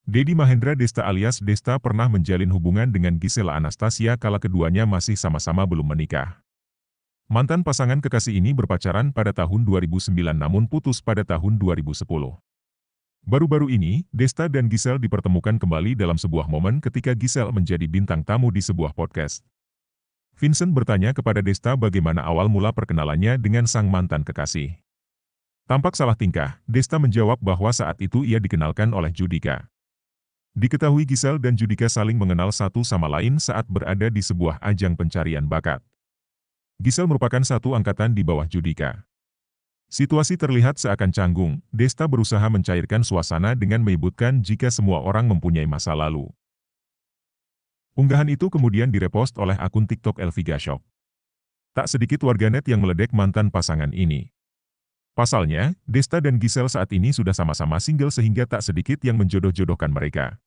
Dedi Mahendra Desta alias Desta pernah menjalin hubungan dengan Gisela Anastasia kala keduanya masih sama-sama belum menikah. Mantan pasangan kekasih ini berpacaran pada tahun 2009 namun putus pada tahun 2010. Baru-baru ini, Desta dan Gisel dipertemukan kembali dalam sebuah momen ketika Gisel menjadi bintang tamu di sebuah podcast. Vincent bertanya kepada Desta bagaimana awal mula perkenalannya dengan sang mantan kekasih. Tampak salah tingkah, Desta menjawab bahwa saat itu ia dikenalkan oleh Judika. Diketahui Gisel dan Judika saling mengenal satu sama lain saat berada di sebuah ajang pencarian bakat. Gisel merupakan satu angkatan di bawah Judika. Situasi terlihat seakan canggung, Desta berusaha mencairkan suasana dengan menyebutkan jika semua orang mempunyai masa lalu. Unggahan itu kemudian direpost oleh akun TikTok Elvi Gashok. Tak sedikit warganet yang meledek mantan pasangan ini. Pasalnya, Desta dan Gisel saat ini sudah sama-sama single sehingga tak sedikit yang menjodoh-jodohkan mereka.